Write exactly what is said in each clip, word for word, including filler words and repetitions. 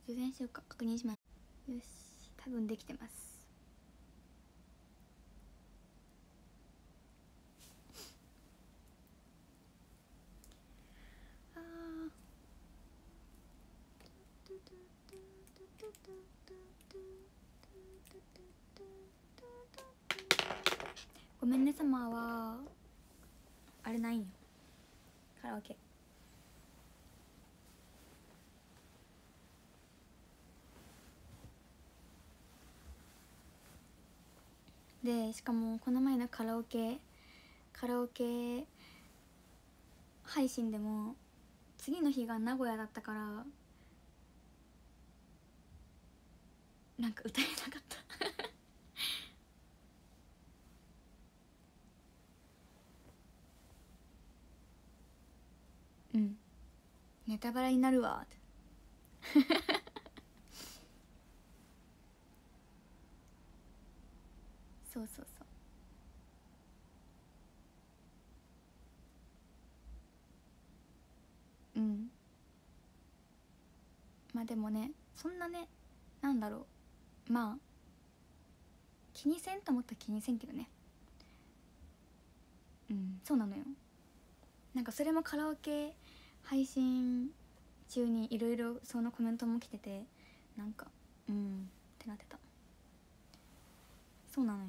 充電しようか。確認します。よし、多分できてます。あーごめんね様はあれないんよ、カラオケ。でしかもこの前のカラオケカラオケ配信でも次の日が名古屋だったからなんか歌えなかったうん、ネタバレになるわってそうそうそう。うん、まあでもね、そんなね、なんだろう、まあ気にせんと思ったら気にせんけどね。うん、そうなのよ。なんかそれもカラオケ配信中にいろいろそのコメントも来てて、なんかうんってなってた。そうなのよ、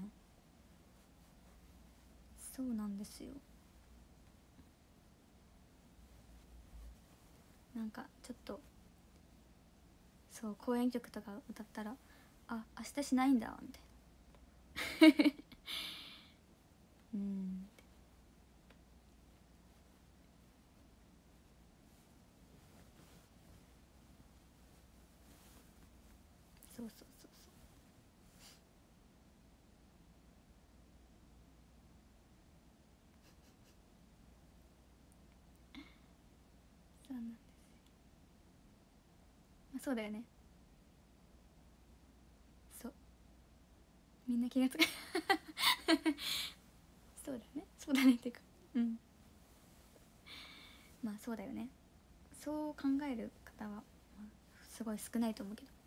そうなんですよ。なんかちょっとそう公演曲とか歌ったら、あ、明日しないんだみたいなうんそうそうそうそうなんです、まあ、そうだよね。そう、みんな気がつくそうだよね、そうだねっていうか、うん、まあそうだよね。そう考える方は、まあ、すごい少ないと思うけど、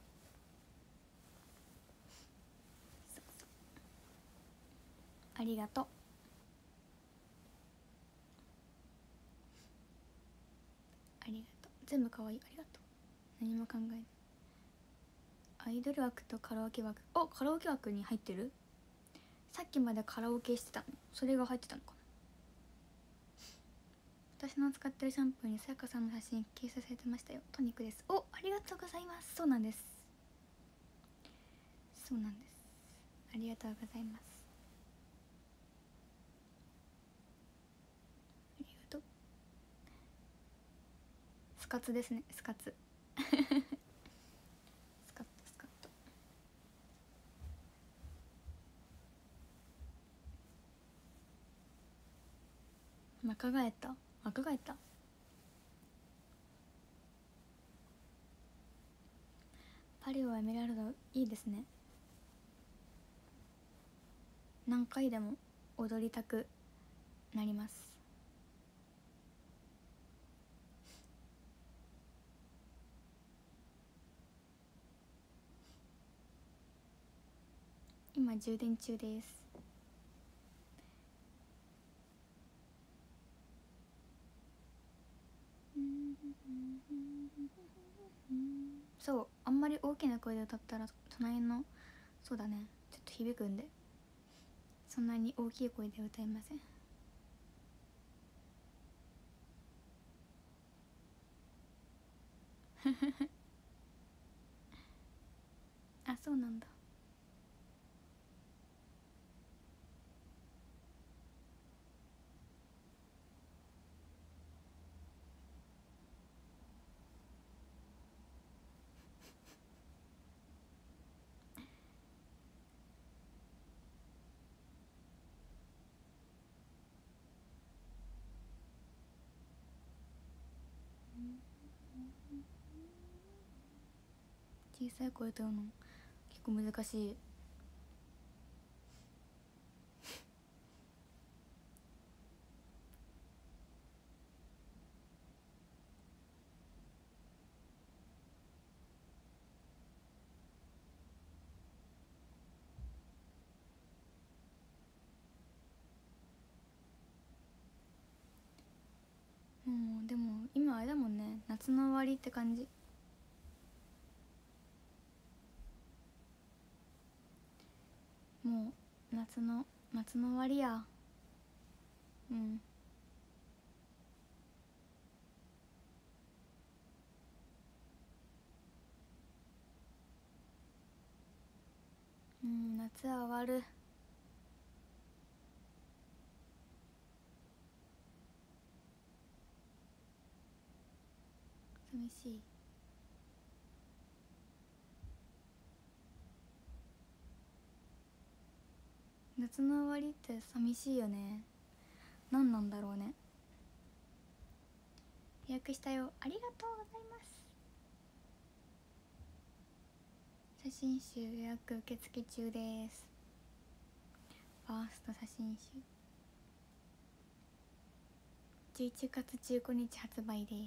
そうそう、ありがとう、ありがとう、全部可愛い、ありがとう。何も考えない。アイドル枠とカラオケ枠、お、カラオケ枠に入ってる。さっきまでカラオケしてたの、それが入ってたのかな。私の使ってるシャンプーにさやかさんの写真掲載されてましたよ。トニックです。お、ありがとうございます。そうなんです、そうなんです、ありがとうございます、ありがとう。スカツですね、スカツスカッとスカッと。若返った、若返った。パリオエメラルドいいですね。何回でも踊りたくなります。今充電中です。そう、あんまり大きな声で歌ったら隣の、そうだね、ちょっと響くんで、そんなに大きい声で歌いませんあ、そうなんだ。小さい声歌うの結構難しい。 夏の終わりって感じ。もう夏の夏の終わりや。うんうん、夏は終わる。寂しい。夏の終わりって寂しいよね。何なんだろうね。予約したよ。ありがとうございます。写真集予約受付中です。ファースト写真集じゅういちがつじゅうごにち発売です。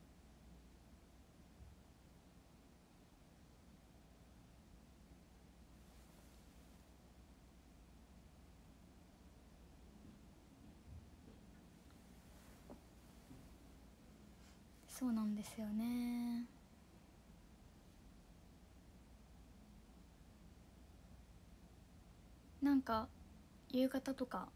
そうなんですよね。なんか夕方とか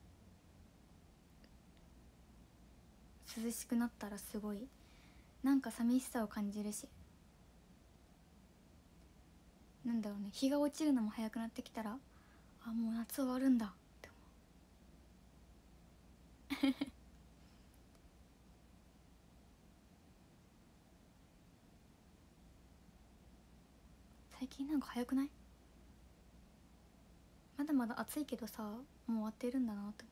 涼しくなったらすごいなんか寂しさを感じるし、なんだろうね、日が落ちるのも早くなってきたら、あ、もう夏終わるんだって思う最近なんか早くない？まだまだ暑いけどさ、もう終わってるんだなって思った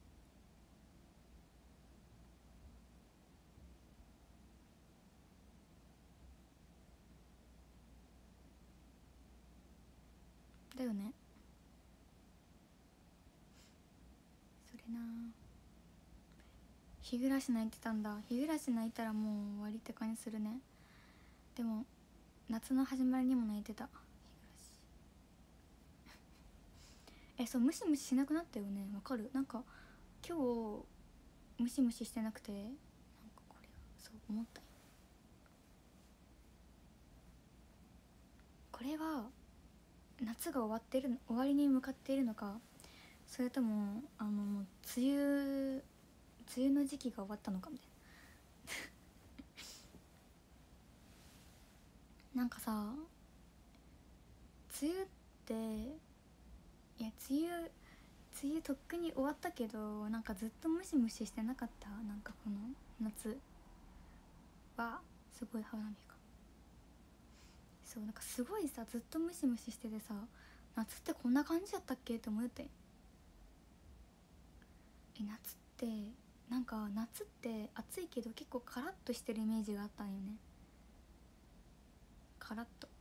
。だよね。それな。日暮らし泣いてたんだ。日暮らし泣いたらもう終わりって感じするね。でも夏の始まりにも泣いてた。日暮らしえ、そう、ムシムシしなくなったよね。わかる？なんか今日ムシムシしてなくて、なんかこれそう思ったよ。これは夏が終わってる、終わりに向かっているのか、それともあのもう梅雨梅雨の時期が終わったのかみたいななんかさ、梅雨っていや梅雨梅雨とっくに終わったけど、なんかずっとムシムシしてなかった？なんかこの夏はすごい花火が、そうなんかすごいさ、ずっとムシムシしててさ、夏ってこんな感じだったっけって思って。え、夏ってなんか夏って暑いけど結構カラッとしてるイメージがあったんよね。カラッと。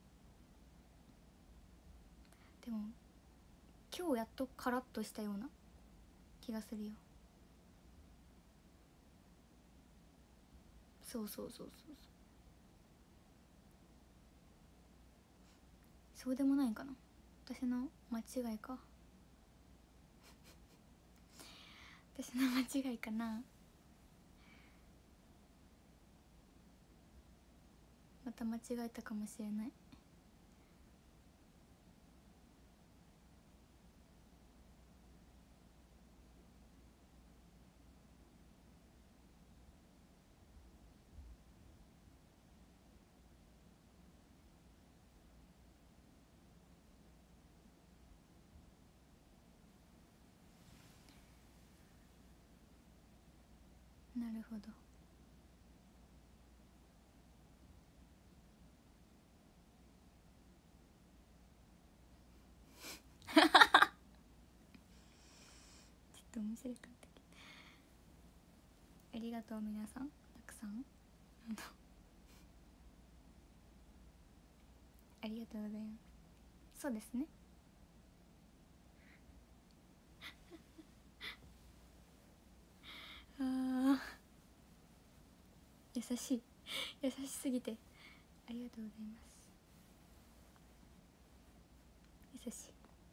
でも今日やっとカラッとしたような気がするよ。そうそうそうそうそう。そうでもないかな、私の間違いか私の間違いかな。また間違えたかもしれない。なるほど。ちょっと面白かったけど、ありがとう皆さん、たくさんありがとうございます。そうですね。あ優しい優しすぎてありがとうございます。優し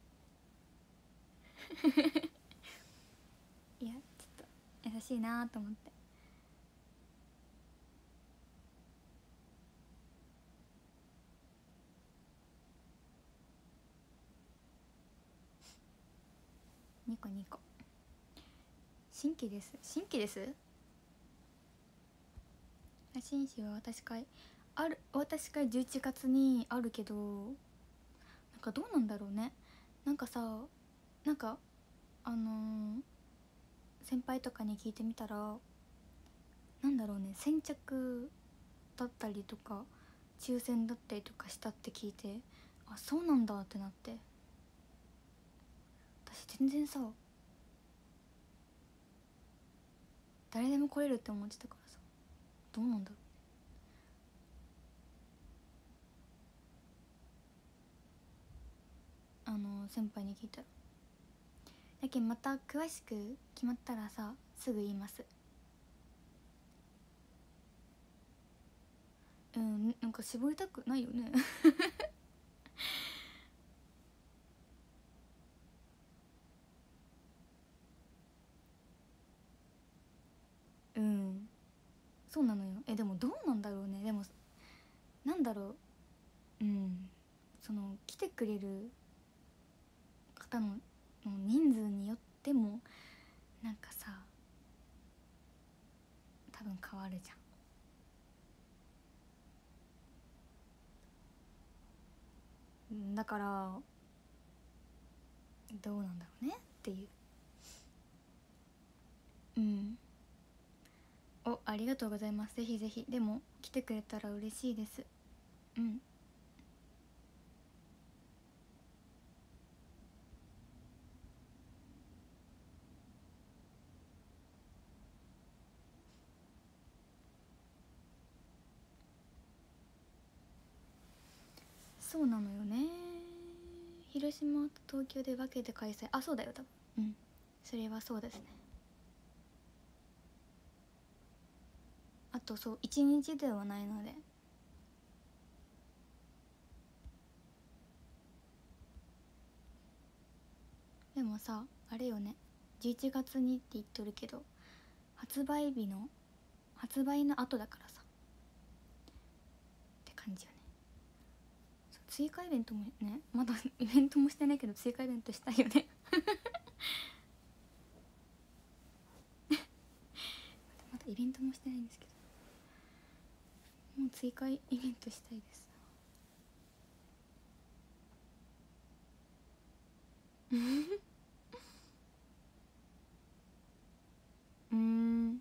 いいやちょっと優しいなと思って。 に行こう。新規です新規です新規は私会ある私会じゅういちがつにあるけど、なんかどうなんだろうね。なんかさ、なんかあのー、先輩とかに聞いてみたら、なんだろうね、先着だったりとか抽選だったりとかしたって聞いて、あ、そうなんだってなって、私全然さ誰でも来れるって思ってたからさ、どうなんだろう。あの先輩に聞いたら、だけどまた詳しく決まったらさすぐ言います。うん、なんか絞りたくないよねうん、そうなのよ。えでもどうなんだろうね。でもなんだろう、うん、その来てくれる方のの人数によってもなんかさ多分変わるじゃん。だからどうなんだろうねっていう。うん、お、ありがとうございます。ぜひぜひ、でも来てくれたら嬉しいです。うん、そうなのよね。広島と東京で分けて開催、あ、そうだよ多分。うん、それはそうですね。あとそういちにちではないので。でもさあれよね、じゅういちがつにって言っとるけど発売日の発売の後だからさって感じよね。追加イベントもね、まだイベントもしてないけど追加イベントしたいよねまだイベントもしてないんですけど、もう追加イベントしたいですうーん、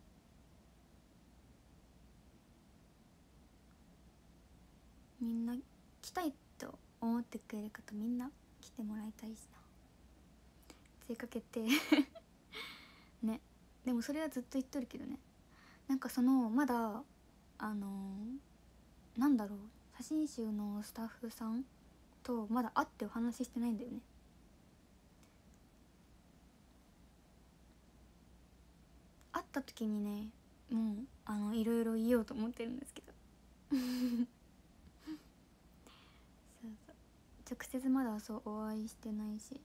みんな来たいと思ってくれる方みんな来てもらいたいしな。追加決定ね。でもそれはずっと言っとるけどね、なんかそのまだあのー、なんだろう、写真集のスタッフさんとまだ会ってお話ししてないんだよね。会った時にね、もうあのいろいろ言おうと思ってるんですけどそうそう、直接まだそうお会いしてないし、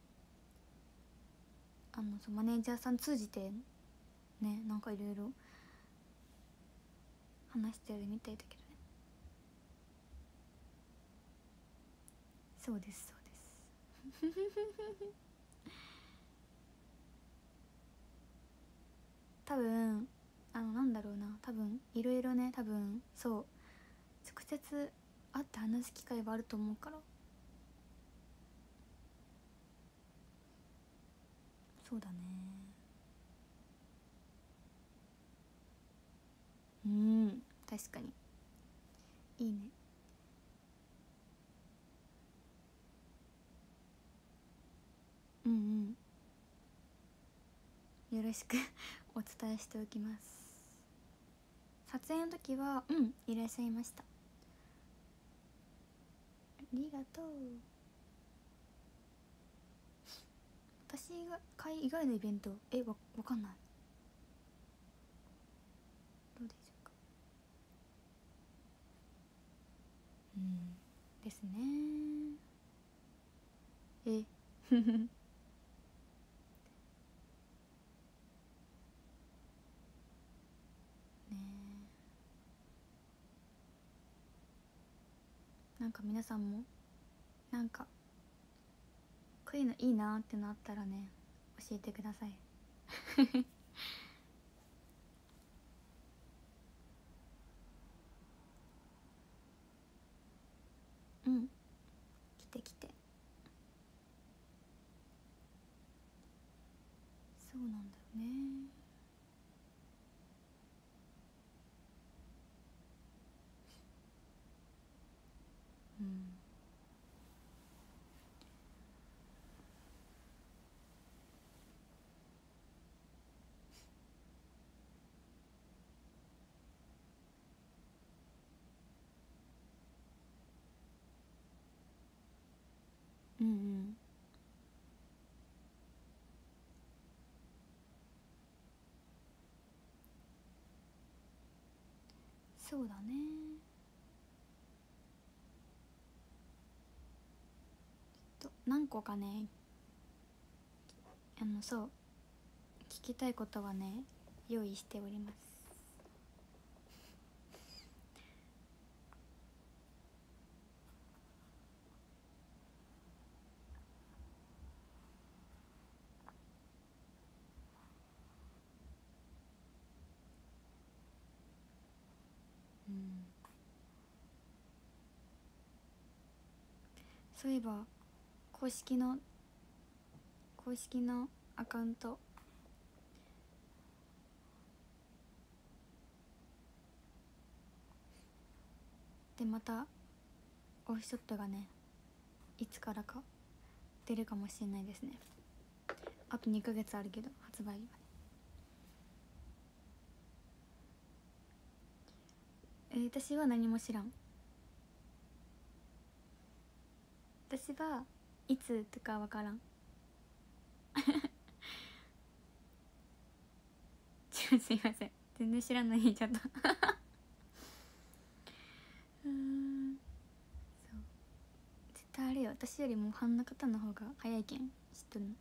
あのそうマネージャーさん通じてね、なんかいろいろ話してるみたいだけどね。そうですそうです多分あのなんだろうな、多分いろいろね、多分そう直接会って話す機会はあると思うから。そうだね。うん、確かにいいね。うんうん、よろしくお伝えしておきます。撮影の時はうんいらっしゃいました。ありがとう。私が会以外のイベントえわわかんない。どうでしょうか。うんですね。えね、なんか皆さんもなんかこういうのいいなってなったらね、 教えてくださいうん、来て来て。そうなんだよね。うんうんうん。そうだね。ちょっと何個かね、あのそう聞きたいことはね用意しております。うん、そういえば公式の公式のアカウントでまたオフショットがねいつからか出るかもしれないですね。あとにかげつあるけど発売日まで。えー、私は何も知らん。私はいつとかわからんちょすいません、全然知らない。ちょっとうーん、そう絶対あれよ、私よりもファンの方の方が早いけん知っとるの。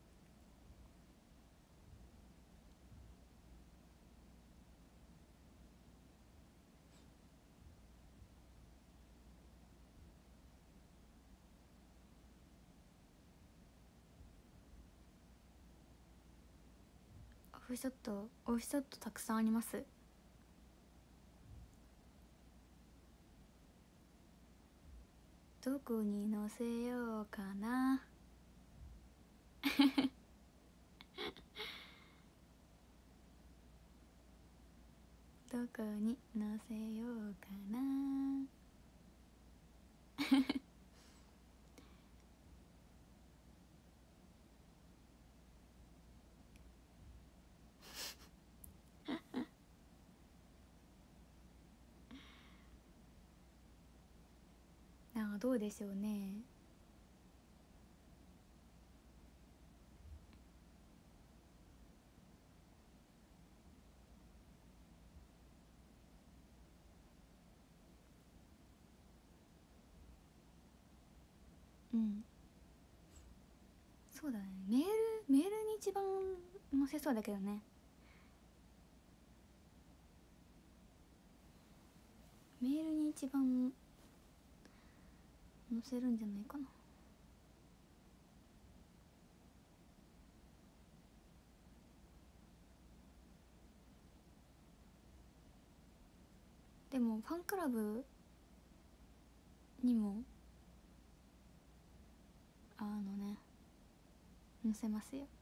オフショットオフショットたくさんあります。どこに載せようかなどこに載せようかななんかどうでしょうね。うん、そうだね。メールメールに一番載せそうだけどね。メールに一番載せるんじゃないかな。でもファンクラブにもあのね載せますよ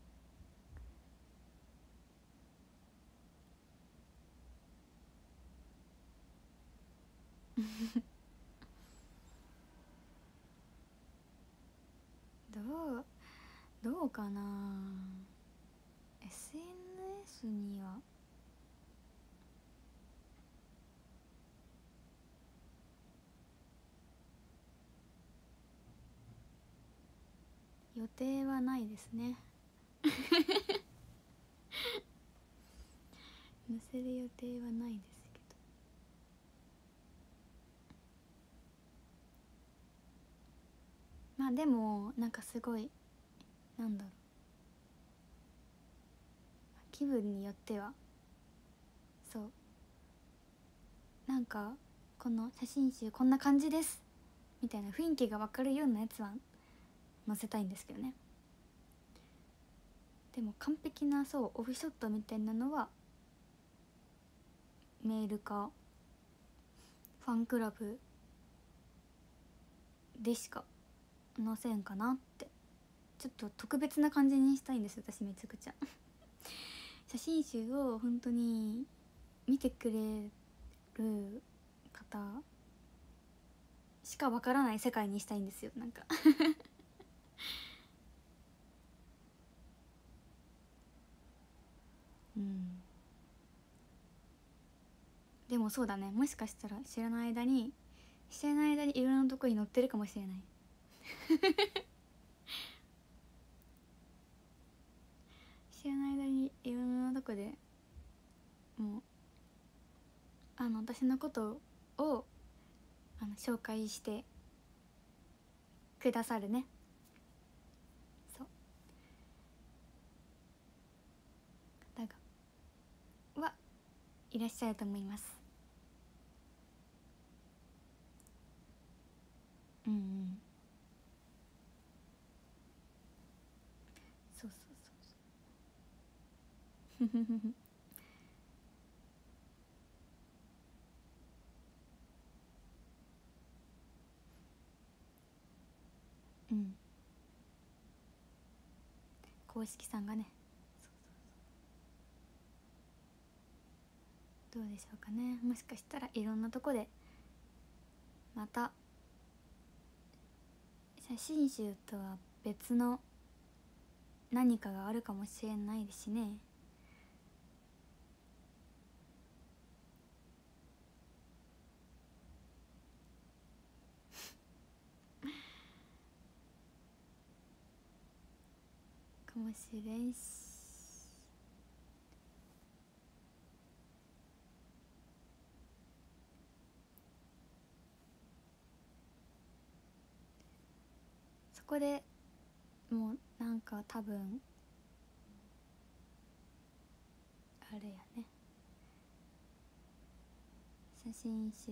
どうどうかな。 エスエヌエス には予定はないですね載せる予定はないですけど、まあでもなんかすごいなんだろう、気分によってはそうなんかこの写真集こんな感じですみたいな雰囲気が分かるようなやつは載せたいんですけどね。 でも完璧なそうオフショットみたいなのはメールかファンクラブでしか載せんかなって。ちょっと特別な感じにしたいんです私めちゃくちゃ写真集を本当に見てくれる方しかわからない世界にしたいんですよなんかうんでもそうだね、もしかしたら知らない間に知らない間にいろんなとこに載ってるかもしれない知らない間にいろんなとこでもうあの私のことをあの紹介してくださるねそう方がはいらっしゃると思います。うんうんそうそうそうそううん公式さんがねどうでしょうかね。もしかしたらいろんなとこでまた写真集とは別の何かがあるかもしれないですしねかもしれんしそこでもうなんか多分あれやね写真集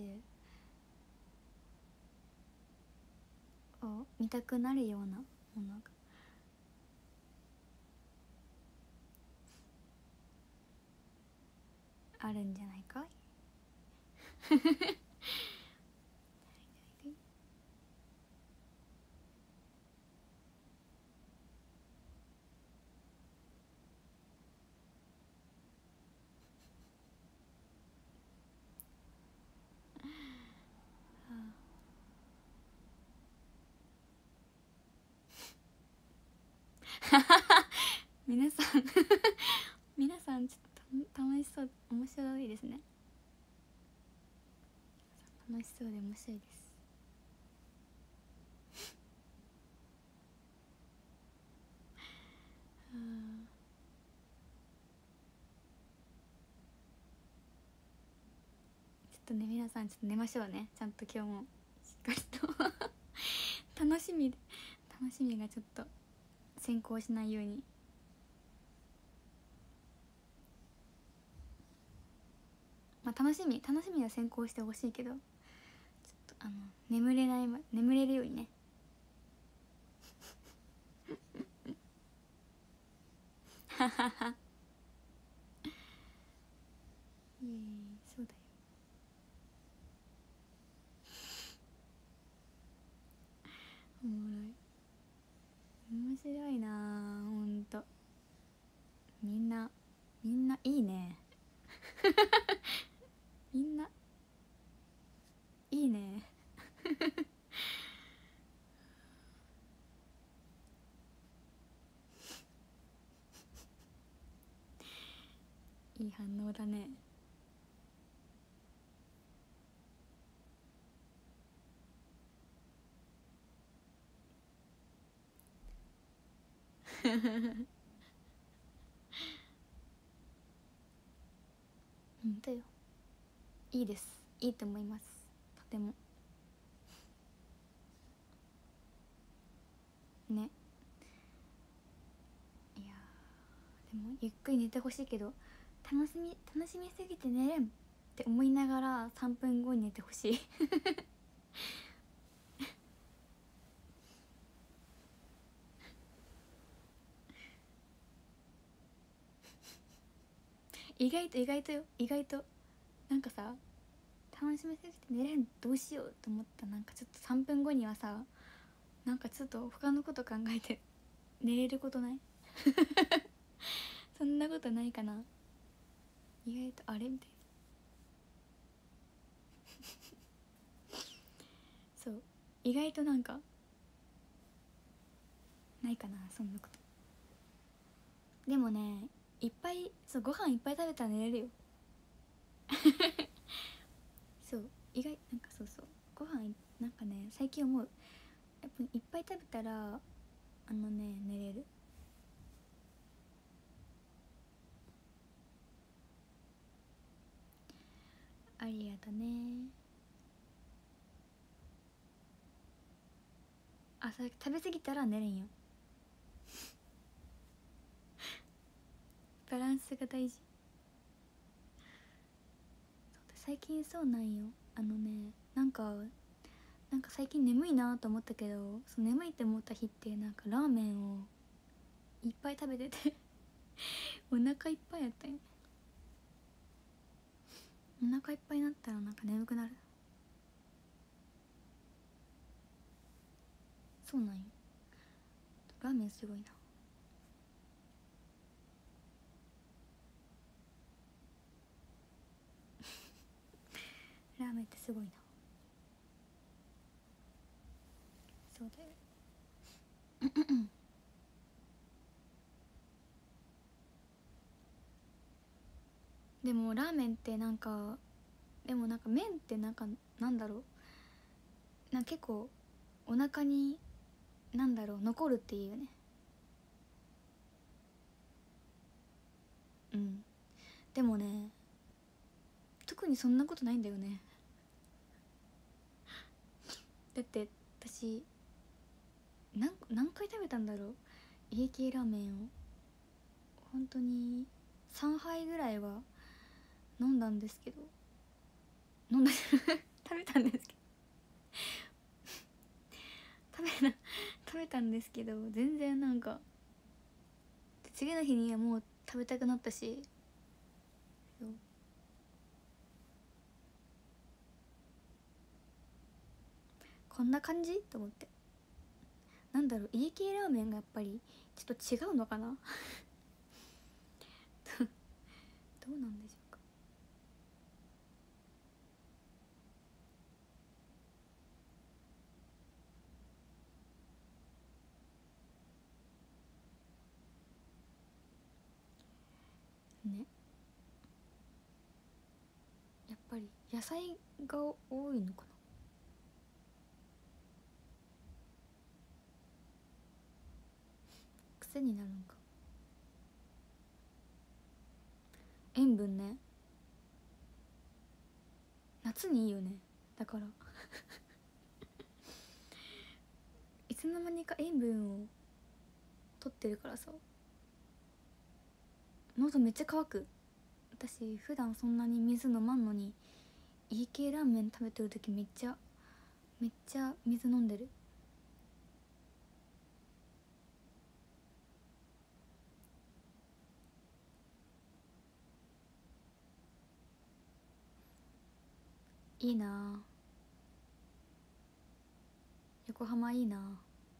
を見たくなるようなものがあるんじゃないかい皆さん皆さんちょっと楽しそう面白いですね楽しそうで面白いですちょっとね皆さんちょっと寝ましょうねちゃんと今日もしっかりと楽しみ楽しみがちょっと先行しないようにまあ楽しみ楽しみは先行してほしいけどちょっとあの眠れない眠れるようにねはははいえそうだよおもろい面白いなほんとみんなみんないいねみんないいねいい反応だねほんとよいいですいいと思いますとてもねいやでもゆっくり寝てほしいけど楽しみ楽しみすぎて寝れんって思いながらさんぷんごに寝てほしい意外と意外とよ、意外となんかさ、楽しみすぎて寝れん、どうしようと思った。なんかちょっとさんぷんごにはさ、なんかちょっと他のこと考えて寝れることない？そんなことないかな。意外とあれみたいな。そう、意外となんかないかな、そんなこと。でもね、いっぱい、そう、ご飯いっぱい食べたら寝れるよ。そう、意外、なんかそうそう、ご飯なんかね、最近思う、やっぱいっぱい食べたらあのね、寝れる。ありがとね。あ、それ食べ過ぎたら寝れんよ。バランスが大事。最近そうなんよ。あのね、なんかなんか最近眠いなと思ったけど、その眠いって思った日ってなんかラーメンをいっぱい食べててお腹いっぱいやったんよ。お腹いっぱいになったらなんか眠くなる。そうなんよ。ラーメンすごいな。ラーメンってすごいな。そうだよ。でもラーメンってなんか、でもなんか麺ってなんかなんだろう、なんか結構お腹になんだろう残るっていうよね。うん。でもね、特にそんなことないんだよね。だって私何何回食べたんだろう、家系ラーメンを。本当にさんはいぐらいは飲んだんですけど、飲んだ食べたんですけど食べた食べたんですけど全然なんか、次の日にはもう食べたくなったし。そうこんな感じと思って。なんだろう、家系ラーメンがやっぱりちょっと違うのかなどうなんでしょうかね。やっぱり野菜が多いのかな。癖になるんか。塩分ね、夏にいいよね。だからいつの間にか塩分を取ってるからさ、喉めっちゃ乾く。私普段そんなに水飲まんのに、家系ラーメン食べてる時めっちゃめっちゃ水飲んでる。いいな、横浜いいな。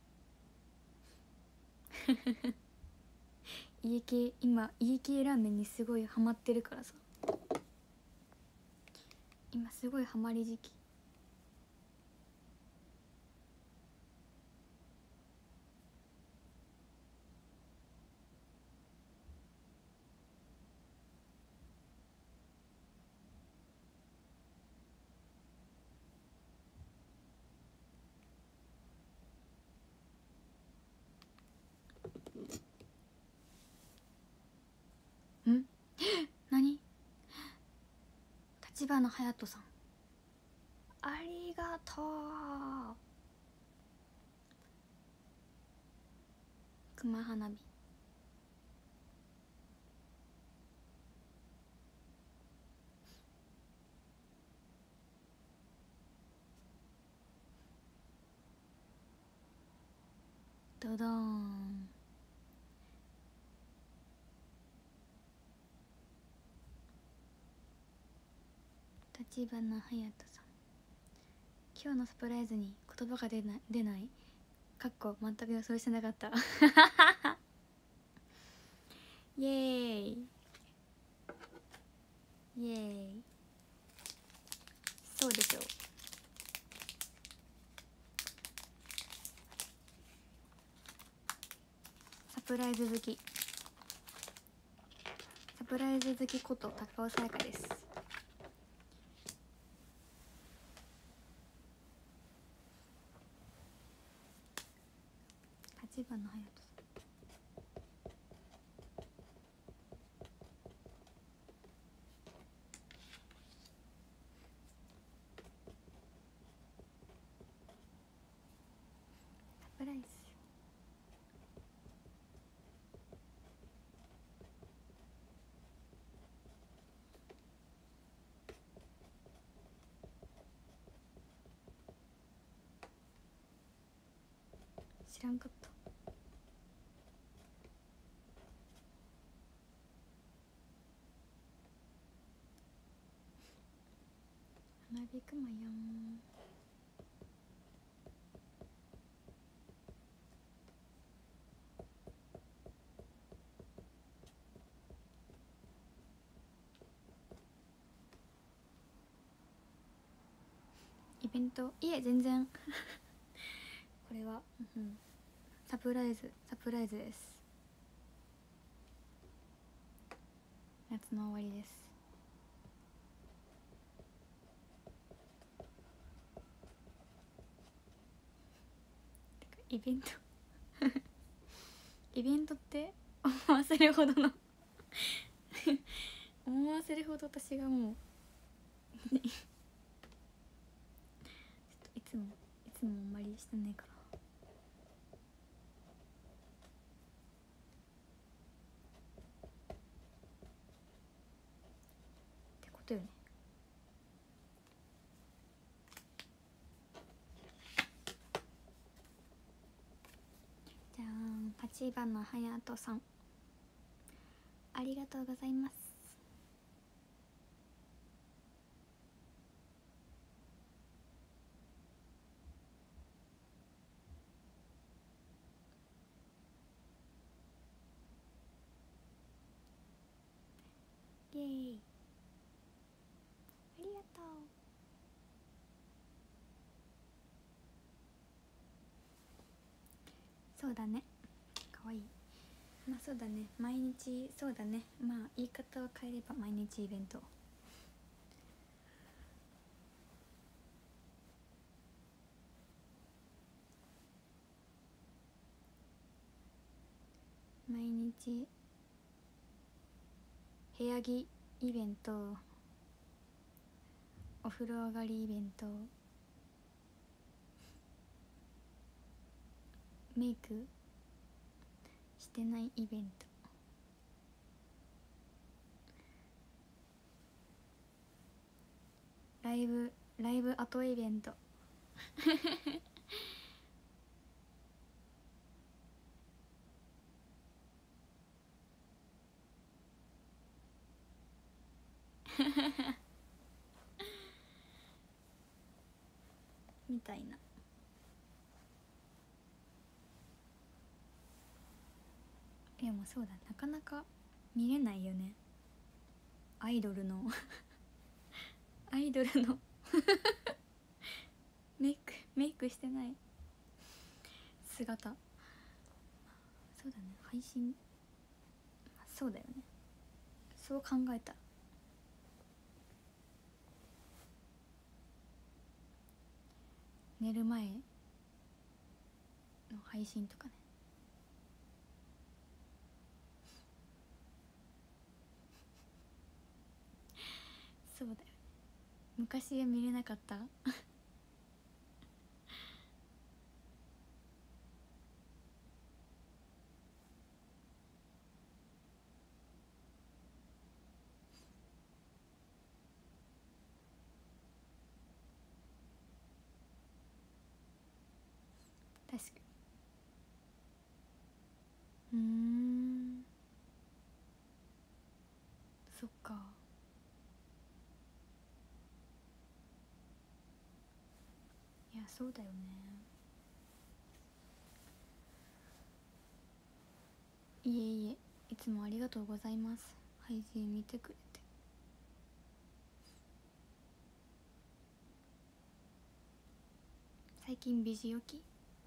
家系、今家系ラーメンにすごいハマってるからさ、今すごいハマり時期。ん何、立花隼人さん、ありがとう。熊花火。ドドーン。 立花隼人さん、今日のサプライズに言葉が出ない出ないかっこ全く予想してなかったイエーイイエーイ、そうでしょう。サプライズ好き、サプライズ好きこと高尾さやかです。立花隼人さん、サプライズ。知らんかった。花火くまやん。イベント、いえ全然これは、うん、サプライズサプライズです。夏の終わりです。イベントイベントって思わせるほどの思わせるほど私がもうちょっといつもいつもあんまりしてないからってことよね。じゃあ立花隼人さん、ありがとうございます。イエーイ、ありがとう。そうだね、かわいい。まあそうだね、毎日、そうだね、まあ言い方を変えれば毎日イベント。毎日部屋着イベント、お風呂上がりイベント、メイクしてないイベント、ライブライブ後イベントみたいな。でもそうだ、なかなか見れないよね、アイドルのアイドルのメイクメイクしてない姿。そうだね、配信、そうだよね、そう考えたら寝る前の配信とかね。そうだよね、昔は見れなかった確かに。うーん、そっか。 そうだよね。いえいえ、いつもありがとうございます。配信見てくれて。最近美人よき。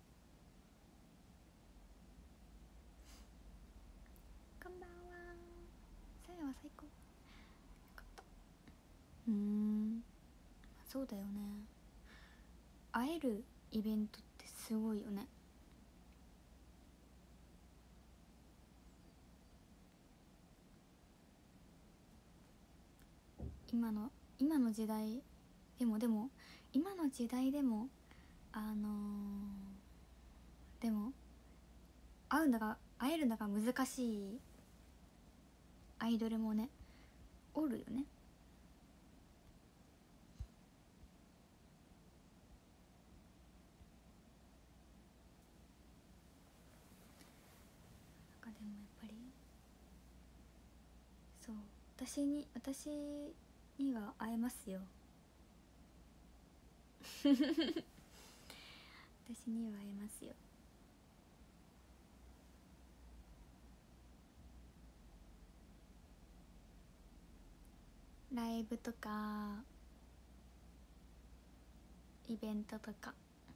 こんばんは。さやは最高。よかった。うーん、そうだよね。会えるイベントってすごいよね。今の今の時代でもでも今の時代でもあのー、でも会うのが会えるのが難しいアイドルもねおるよね。なんかでもやっぱりそう、私に私には会えますよ。私には会えますよ。ライブとかイベントとか、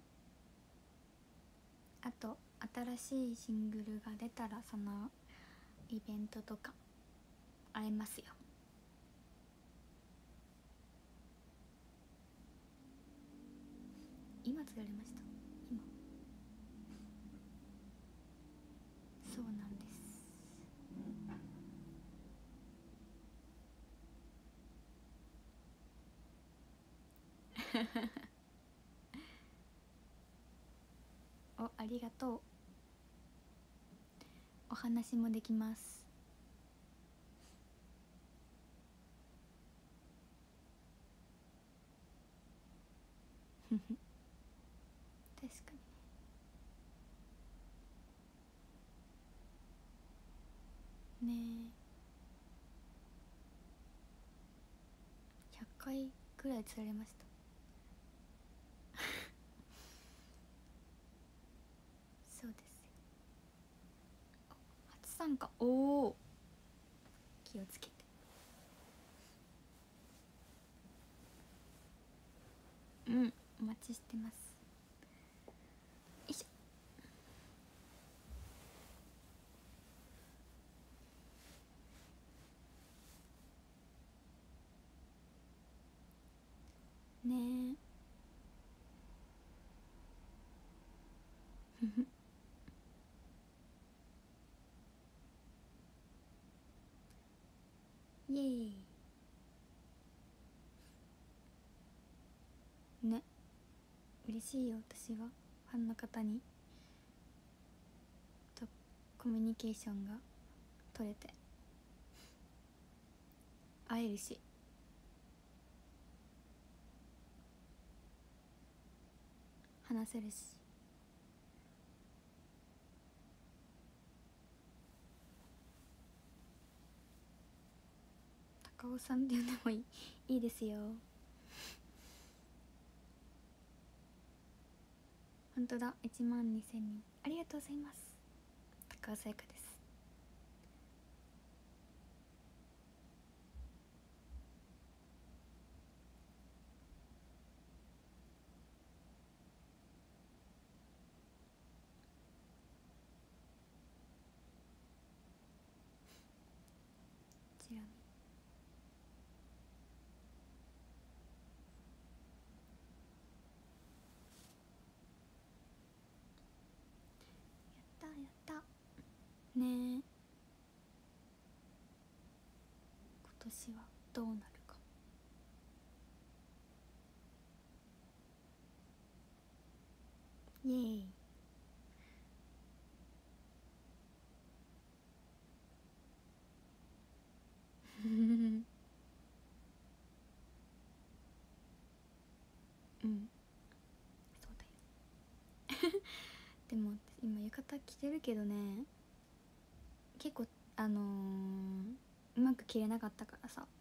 あと新しいシングルが出たらそのイベントとか会えますよ。今釣られました。今そうなんです。お、ありがとう。お話もできます。確かにね。ひゃっかいくらい釣られました。そうですよ。初参加、おお、気をつけて。うん、お待ちしてます。よいしょねえ。イエーイね。嬉しいよ、私はファンの方にとコミュニケーションが取れて会えるし、話せるし。高尾さんって呼んでもいいいいですよ。本当だ、いちまんにせんにん、ありがとうございます。高尾さやかです。ちらみやったやったねえ。今年はどうなるか。イエーイ。うん、そうだよ。でも今浴衣着てるけどね、結構あのー、うまく着れなかったからさ。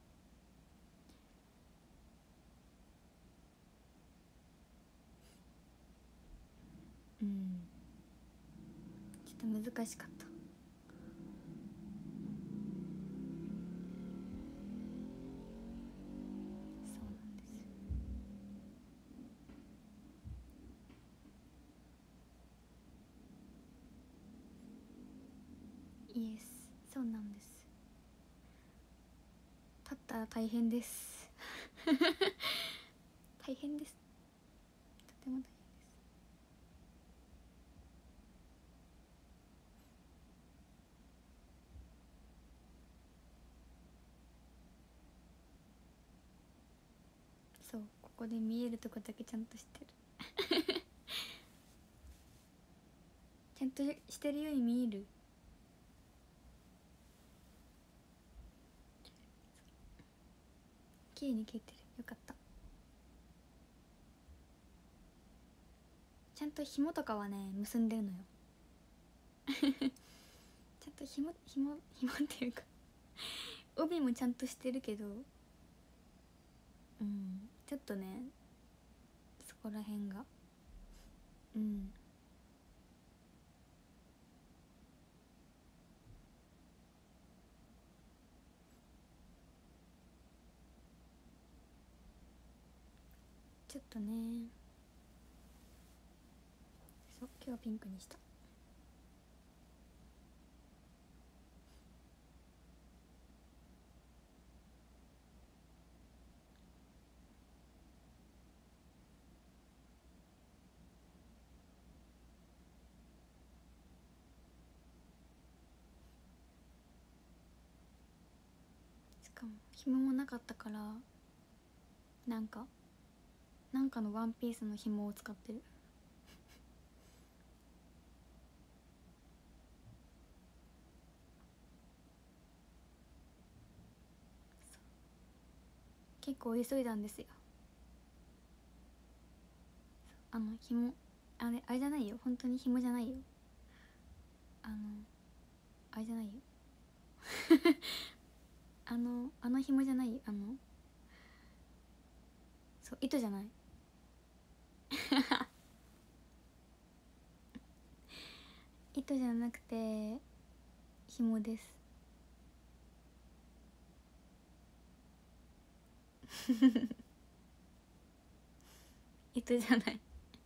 と難しかった。そうなんです。イエス、そうなんです。立ったら大変です大変です。とても大変です。そう、ここで見えるとこだけちゃんとしてるちゃんとしてるように見える。綺麗に切れてる。よかった。ちゃんと紐とかはね結んでるのよちゃんと紐紐紐っていうか帯もちゃんとしてるけど、うん、ちょっとねそこら辺が、うん、ちょっとね。そう、今日はピンクにした。しかも紐もなかったから、なんかなんかのワンピースの紐を使ってる結構急いだんですよ。あの紐、あれあれじゃないよ、本当に紐じゃないよ。あのあれじゃないよあのあの紐じゃないよ。あのそう、糸じゃない糸じゃなくて紐です糸じゃない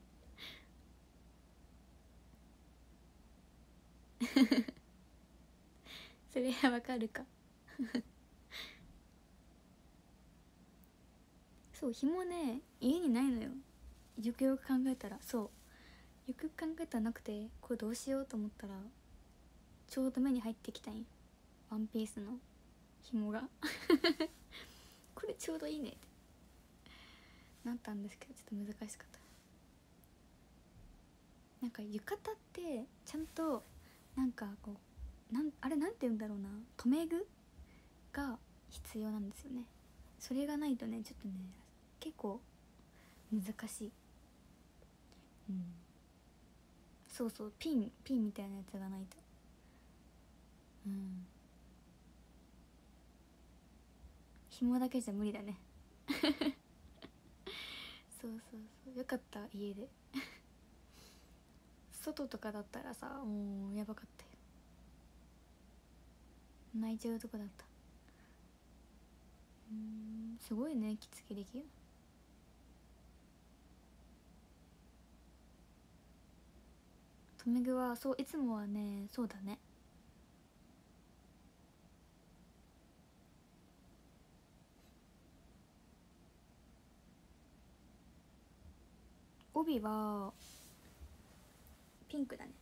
それはわかるかそう、紐ね家にないのよ。よくよく考えたら、そうよくよく考えたらなくて、これどうしようと思ったらちょうど目に入ってきたんよ、ワンピースの紐がこれちょうどいいねってなったんですけど、ちょっと難しかった。なんか浴衣ってちゃんとなんかこうなんあれなんて言うんだろうな、留め具が必要なんですよね。それがないとねちょっとね結構難しい。うん、そうそう、ピンピンみたいなやつがないと。うん、紐だけじゃ無理だねそうそうそう、よかった家で外とかだったらさもうやばかったよ、泣いちゃうとこだった。うん、すごいね着付けできる。留め具はそういつもはね、そうだね。帯はピンクだね。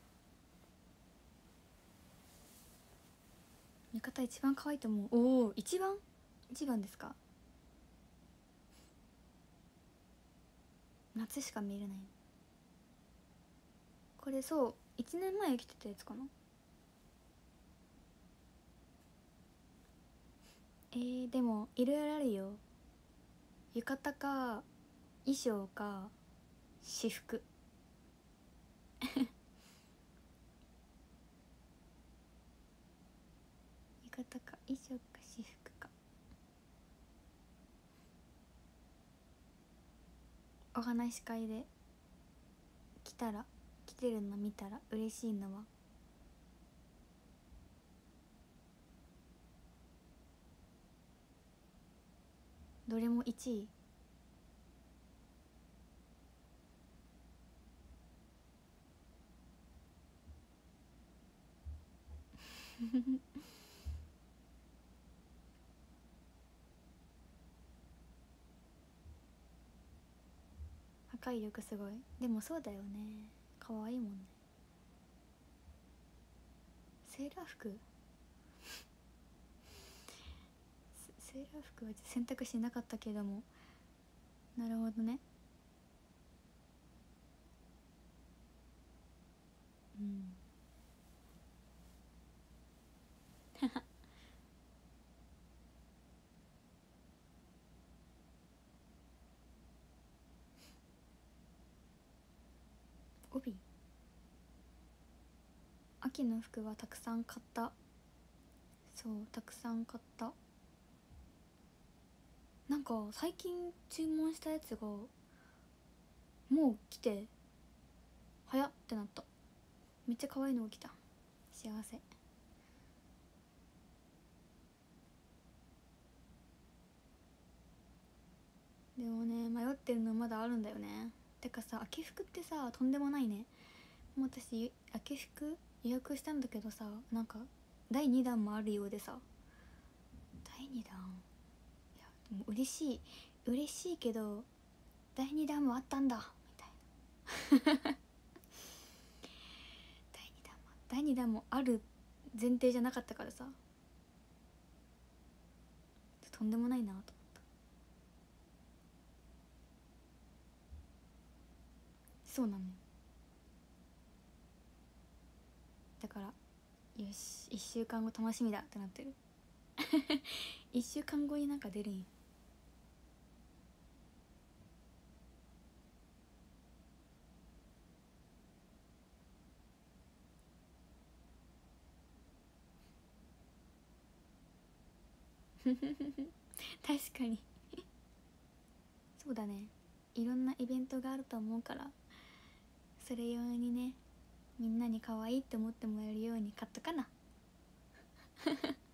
浴衣一番可愛いと思う。おお、一番一番ですか。夏しか見れない。これそういちねんまえ着てたやつかな。えー、でもいろいろあるよ。浴衣か衣装か私服浴衣か衣装か私服か。お話し会で着たら着てるの見たら嬉しいのはどれもいちい。破壊力すごい。でもそうだよね、可愛いもんね。セーラー服セーラー服は選択肢なかったけども、なるほどね。うん。帯、秋の服はたくさん買った。そう、たくさん買った。なんか最近注文したやつがもう来て早ってなった。めっちゃ可愛いのが来た。幸せ。でもね、迷ってるのまだあるんだよね。てかさ、秋服ってさとんでもないね。もう私秋服予約したんだけどさ、なんかだいにだんもあるようでさ。だいにだん、いやでも嬉しい嬉しいけど、だいにだんもあったんだみたいな。だいにだんもだいにだんもある前提じゃなかったからさ、とんでもないなと思った。そうなのよ。だからよし、いっしゅうかんご楽しみだってなってる。いっしゅうかんごになんか出るんよ。確かに。そうだね、いろんなイベントがあると思うから、それ用にね、みんなに可愛いって思ってもらえるように買っとかな。買っとかなね。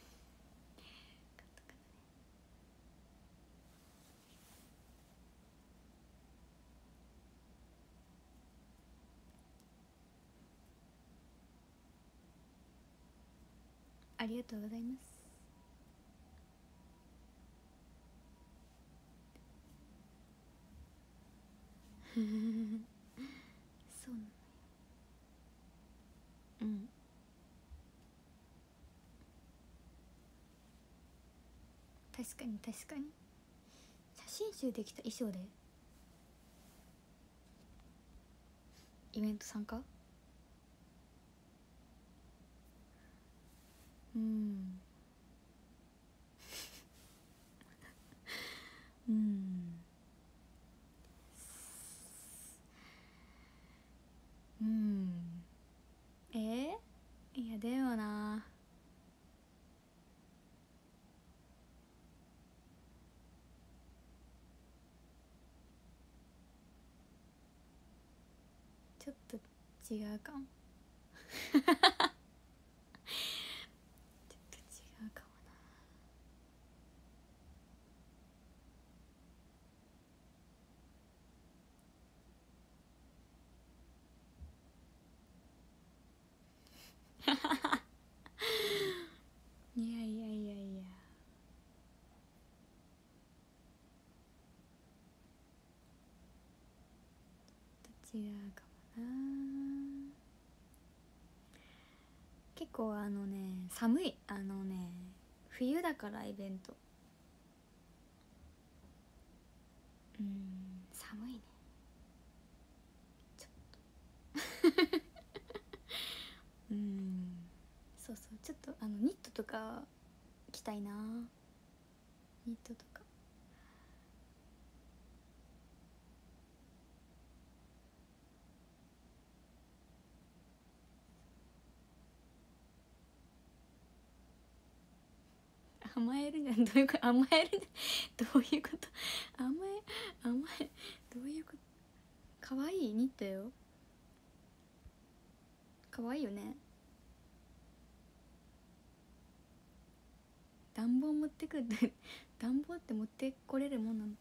ありがとうございます。そうなのよ。うん、確かに確かに。写真集できた衣装でイベント参加。うんうん。うん。えー、いやでもな、ちょっと違うかも。ちょっと違うかもな。いやいやいやいや、ちょっと違うかもな。結構あのね、寒い、あのね、冬だからイベント。うん、寒いね。ちょっとうん、そうそう、ちょっとあのニットとか着たいな。ニットとか。甘えるじゃん、どういうこと、甘えるじゃん。どういうこと、甘え甘え、どういうこと。かわいいニットよ。かわいいよね。暖房持ってくって。 暖房って持ってこれるもんなの？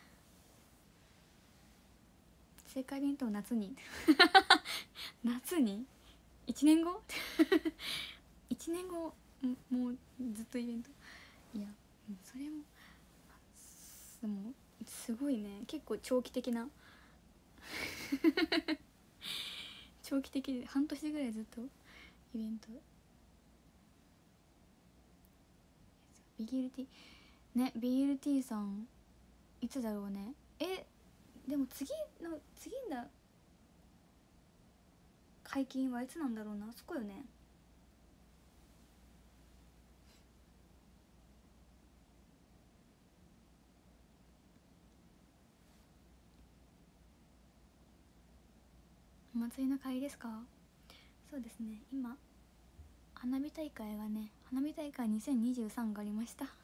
正解で言うと夏に夏にいちねんごいちねんごもうずっとイベント。いやそれもでもすごいね、結構長期的な長期的で半年ぐらいずっとイベント。ビーエルティー ね、 ビーエルティー さんいつだろうね。えでも次の次の解禁はいつなんだろうな。そこよね。お祭りの会ですか？そうですね、今花火大会がね、花火大会にせんにじゅうさんがありましたあ、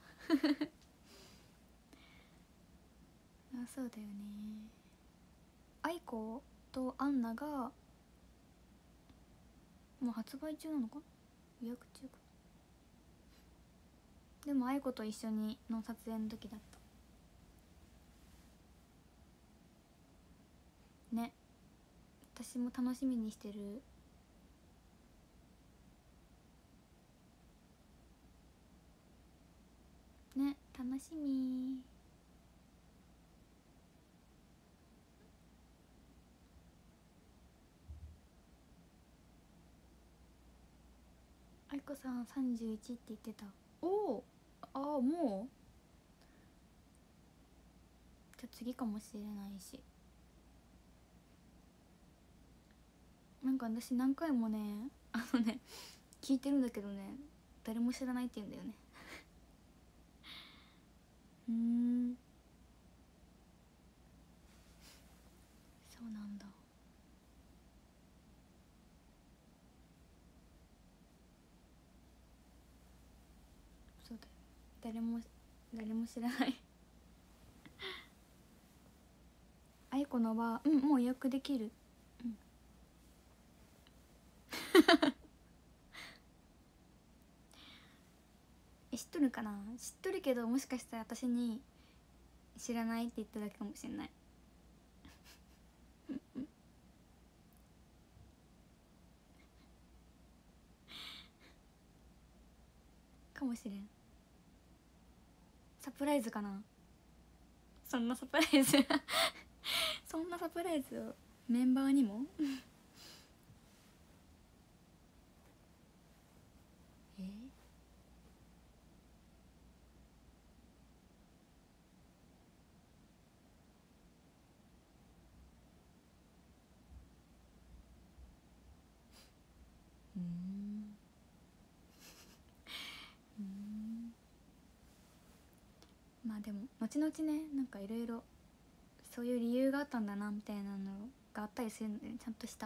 そうだよね。愛子とアンナがもう発売中なのかな、予約中か。でも愛子と一緒にの撮影の時だったね。私も楽しみにしてる。ね、楽しみ。愛子さんさんじゅういちって言ってた。おお、ああもうじゃあ次かもしれないし。なんか私何回もね、あのね聞いてるんだけどね、誰も知らないって言うんだよねうーん、そうなんだ。そうだよ、誰も誰も知らない愛子のはうんもう予約できる。うんえ、知っとるかな。知っとるけどもしかしたら私に知らないって言っただけかもしれないかもしれん。サプライズかな。そんなサプライズそんなサプライズをメンバーにもえうーんうーん、まあでも後々ね、なんかいろいろそういう理由があったんだなみたいなのがあったりするので、ね、ちゃんとした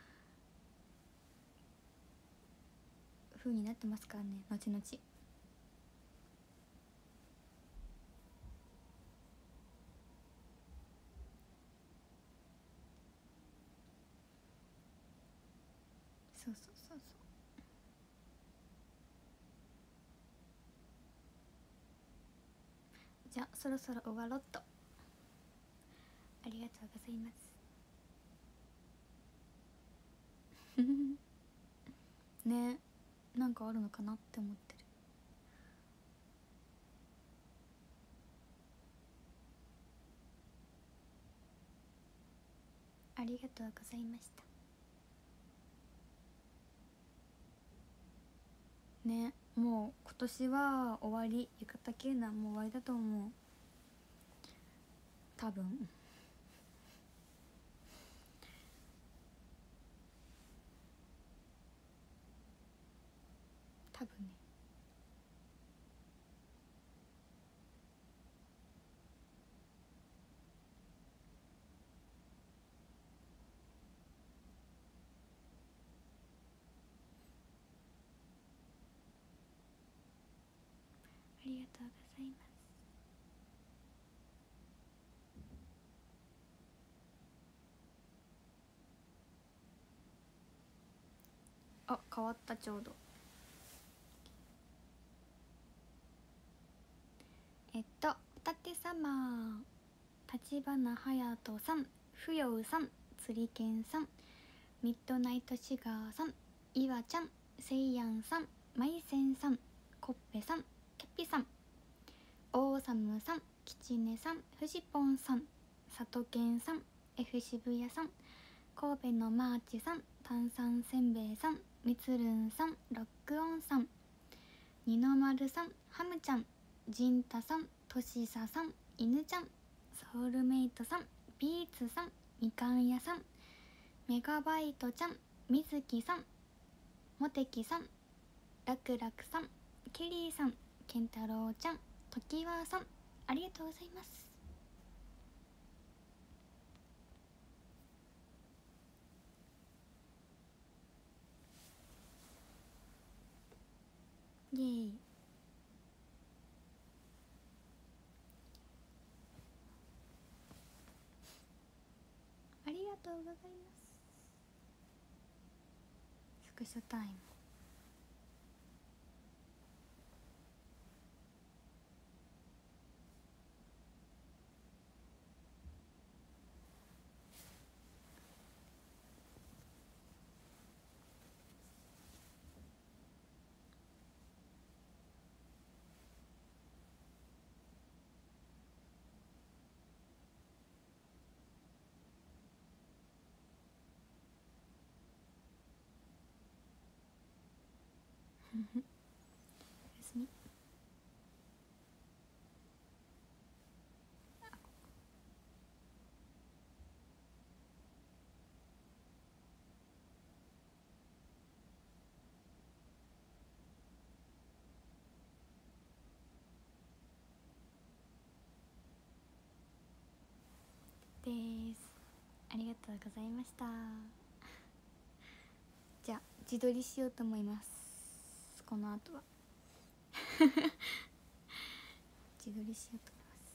風になってますからね、後々。そうそうそうそう。じゃあそろそろ終わろっと。ありがとうございますね、なんかあるのかなって思ってる。ありがとうございましたね。もう今年は終わり、浴衣系なもう終わりだと思う多分多分ね。ありがとうございます。あ、変わった。ちょうどえっと舘様、立花隼人さん、ふようさん、つりけんさん、ミッドナイトシガーさん、いわちゃん、せいやんさん、まいせんさん、こっぺさん、キャッピさん、オーサムさん、きちねさん、フジポンさん、さとけんさん、F 渋谷さん、神戸のマーチさん、炭酸せんべいさん、みつるんさん、ロックオンさん、にのまるさん、ハムちゃん、ジンタさん、としささん、いぬちゃん、ソウルメイトさん、ビーツさん、みかん屋さん、メガバイトちゃん、みずきさん、もてきさん、らくらくさん、ケリーさん、けんたろうちゃん、ときわさん、ありがとうございます。イエーイ。ありがとうございます。スクショタイム。おやすみ。です。ありがとうございました。じゃあ自撮りしようと思います。この後は自撮りしようと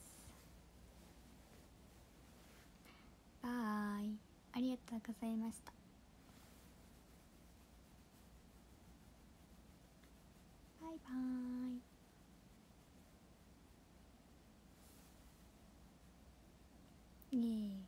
思います。バイ。ありがとうございました。バイバーイ。イエーイ。